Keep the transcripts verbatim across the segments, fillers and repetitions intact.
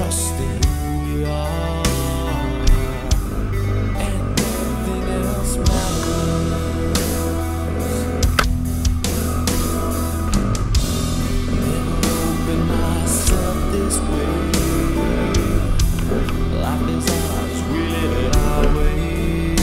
trust in who we are, and nothing else matters. Never opened myself this way. Life is ours, we live it our way.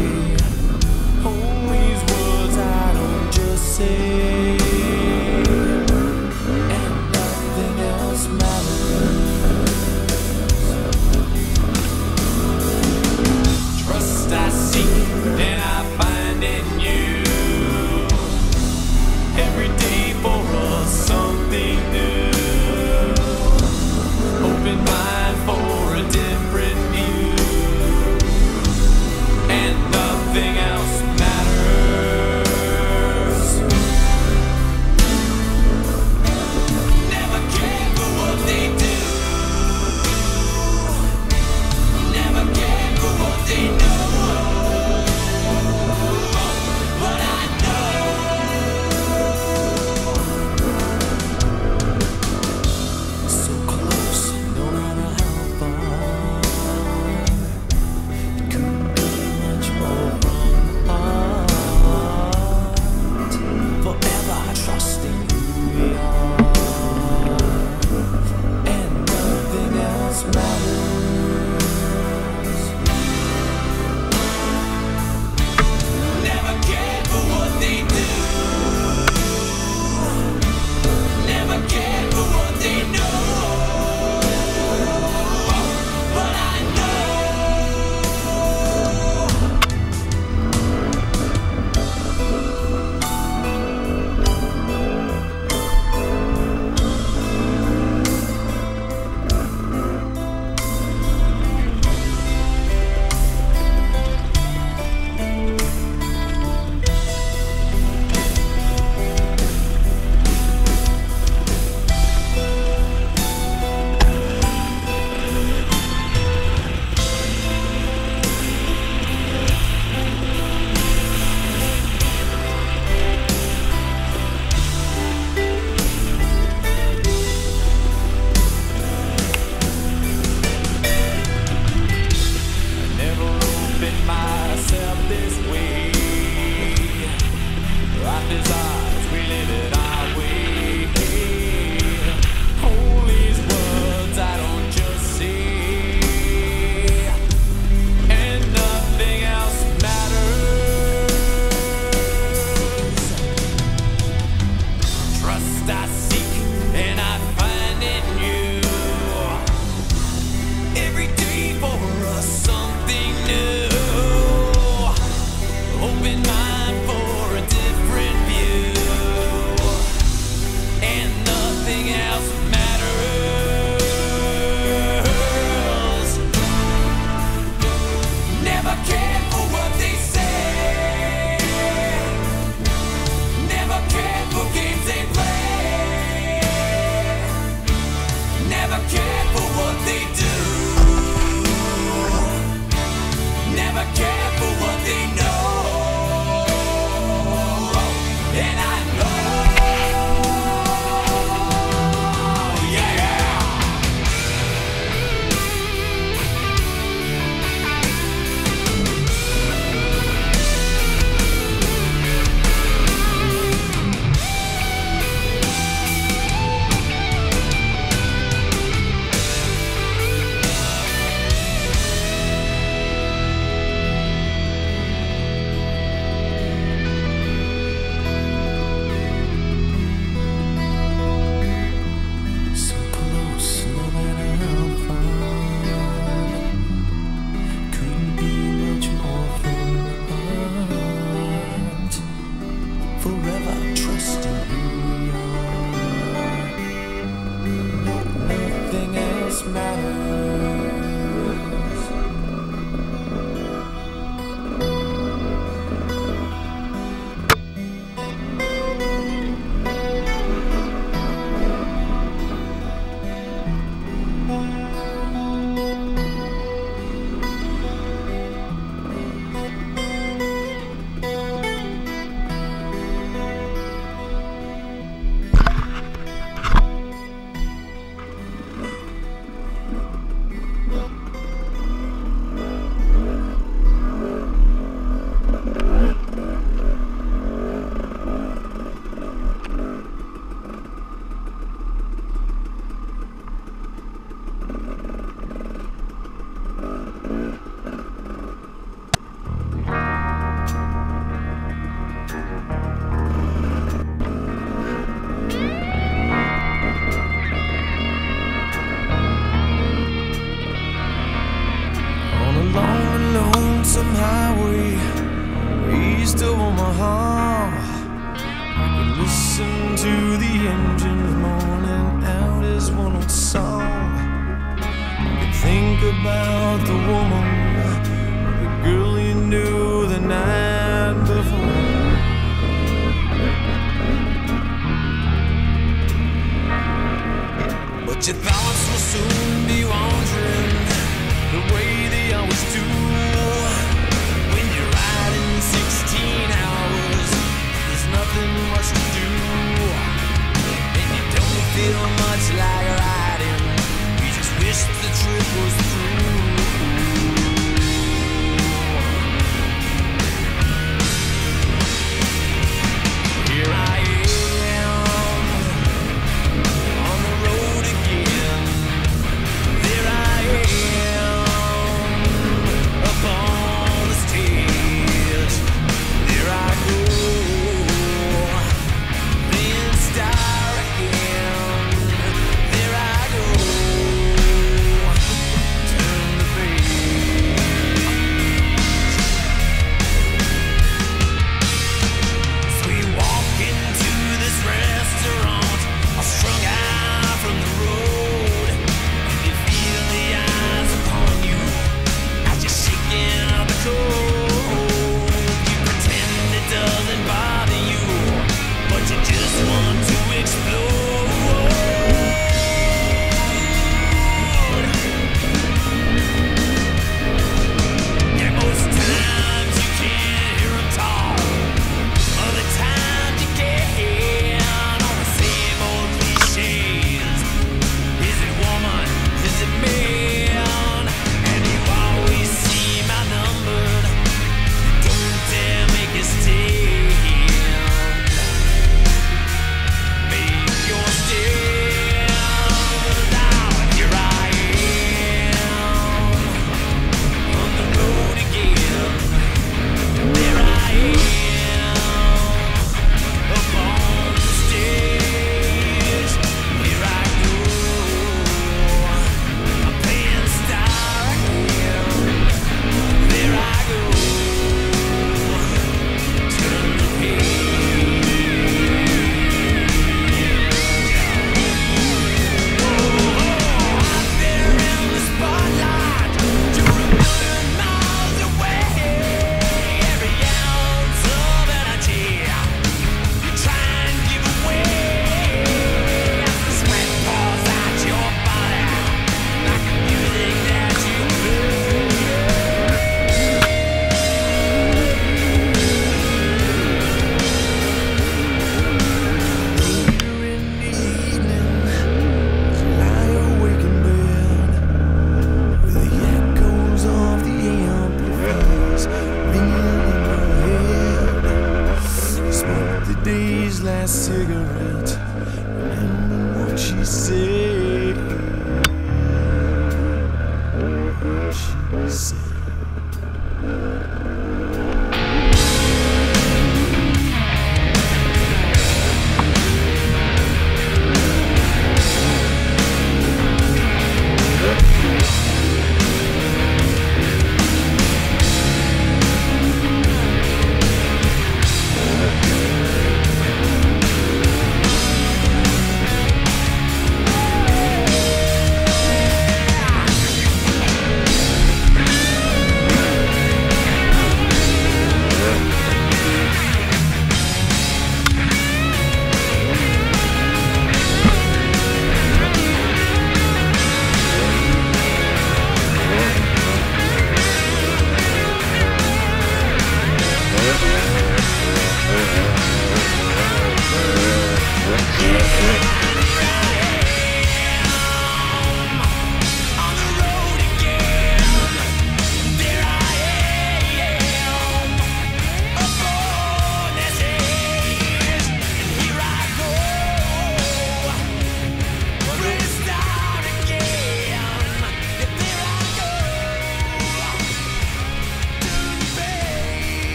Hold these words I don't just say, and nothing else matters. listen to the engines moaning out his one old song. You think about the woman, the girl you knew the night before. But your thoughts will soon be wandering the way they always do. When you're riding sixteen hours, there's nothing much to do, and you don't feel much like riding. You just wish the trip was through. Here I am on the road again. There I am up on the stage. There I go, playing star again. There I go, turn the page. So we walk into this restaurant, all strung out from the road, and you feel the eyes upon you as you're shaking out the cold. You pretend it doesn't bother you, but you just want to explode. Yeah, most times you can't hear 'em talk. Other times you get on the same old cliches. Is it woman? Is it man? And you always seem outnumbered. Don't dare make a stand. Make your stand. Now here I am on the road again. There I am up on the stage. Here I go, I'm playing star again. There I go, turn the page. Out there in the spotlight, you're a million miles away. Every ounce of energy you try and give away, as the sweat pours out your body like the music that you play. Later in the evening, as you lie awake in bed, with the echoes of the amplifiers ringing in your head. Smoke the day's last cigarette, remember what she said. She said